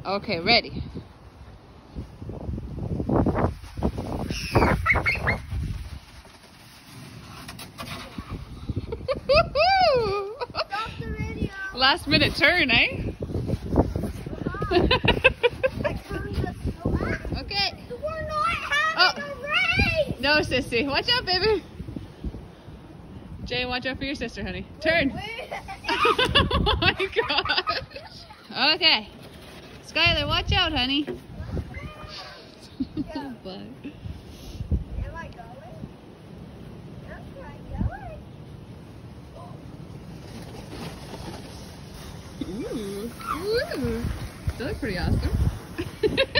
Okay, ready. Stop the video. Last minute turn, eh? I turned the slow. Okay. We're not having a race. No, sissy. Watch out, baby. Jay, watch out for your sister, honey. Turn. Oh my gosh. Okay. Skylar, watch out, honey. Am I going? Am I going? Ooh. Ooh. That looks pretty awesome.